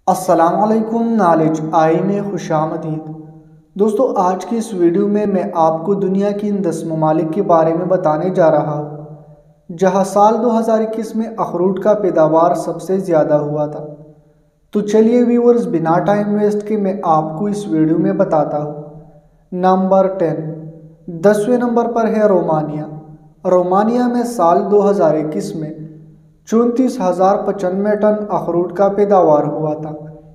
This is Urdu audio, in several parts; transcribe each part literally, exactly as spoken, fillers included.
السلام علیکم، نالج آئی میں خوش آمدید۔ دوستو، آج کی اس ویڈیو میں میں آپ کو دنیا کی ان دس ممالک کے بارے میں بتانے جا رہا ہوں جہاں سال دو ہزار اکیس میں اخروٹ کا پیداوار سب سے زیادہ ہوا تھا۔ تو چلیے ویورز، بنا ٹائم ویسٹ کے میں آپ کو اس ویڈیو میں بتاتا ہوں۔ نمبر ٹین، دسویں نمبر پر ہے رومانیہ۔ رومانیہ میں سال دو ہزار اکیس میں چونتیس ہزار پچانوے ٹن اخروٹ کا پیداوار ہوا تھا۔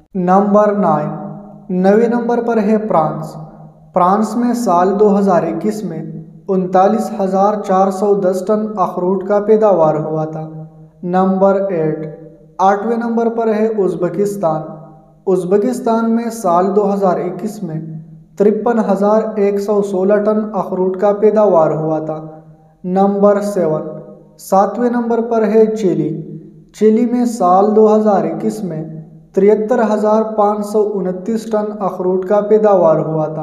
نمبر نائن، نویں نمبر پر ہے فرانس۔ فرانس میں سال دو ہزار اکیس میں انتالیس ہزار چار سو دس ٹن اخروٹ کا پیداوار ہوا تھا۔ نمبر ایٹ، آٹھویں نمبر پر ہے ازبکستان۔ ازبکستان میں سال دو ہزار اکیس میں ترپن ہزار ایک سو سولہ ٹن اخروٹ کا پیداوار ہوا تھا۔ نمبر سیون، ساتویں نمبر پر ہے چلی۔ چلی میں سال دو ہزار اکیس میں تریہتر ہزار پانچ سو انتیس ٹن اخروٹ کا پیداوار ہوا تھا۔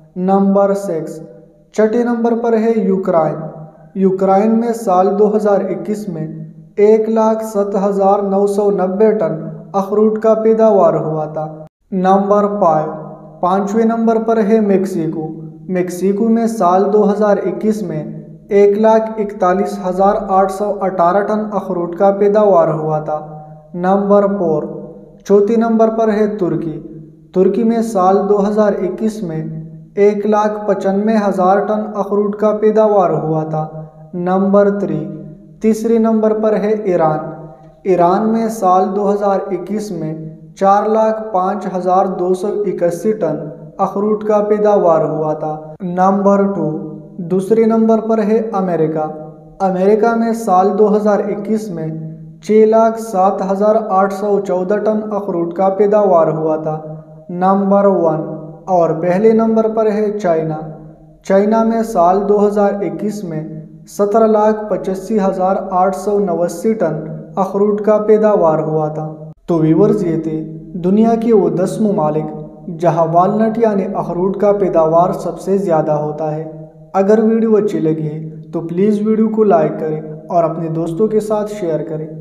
نمبر سکس، چھٹے نمبر پر ہے یوکرائن۔ یوکرائن میں سال دو ہزار اکیس میں ایک لاکھ ست ہزار نو سو نبے ٹن اخروٹ کا پیداوار ہوا تھا۔ نمبر فائیو، پانچویں نمبر پر ہے میکسیکو۔ میکسیکو میں سال دو ہزار اکیس میں ایک لاکھ اکتالیس ہزار آٹھ سو اٹھارہ ٹن اخروٹ کا پیداوار ہوا تھا۔ نمبر فور، چوتھے نمبر پر ہے ترکی۔ ترکی میں سال دو ہزار اکیس میں ایک لاکھ پچانوے ہزار ٹن اخروٹ کا پیداوار ہوا تھا۔ نمبر تھری، تیسرے نمبر پر ہے ایران۔ ایران میں سال دو ہزار اکیس میں چار لاکھ پانچ ہزار دو سو اکاسی ٹن اخروٹ کا پیداوار ہوا تھا۔ نمبر ٹو، دوسرے نمبر پر ہے امریکہ۔ امریکہ میں سال دو ہزار اکیس میں چھ لاکھ سات ہزار آٹھ سو چودہ ٹن اخروٹ کا پیداوار ہوا تھا۔ نمبر ون اور پہلے نمبر پر ہے چائنا۔ چائنا میں سال دو ہزار اکیس میں سترہ لاکھ پچاسی ہزار آٹھ سو نواسی ٹن اخروٹ کا پیداوار ہوا تھا۔ تو ویورز، یہ تھے دنیا کے وہ دس ممالک جہاں والنٹ یعنی اخروٹ کا پیداوار سب سے زیادہ ہوتا ہے۔ اگر ویڈیو اچھی لگی ہے تو پلیز ویڈیو کو لائک کریں اور اپنے دوستوں کے ساتھ شیئر کریں۔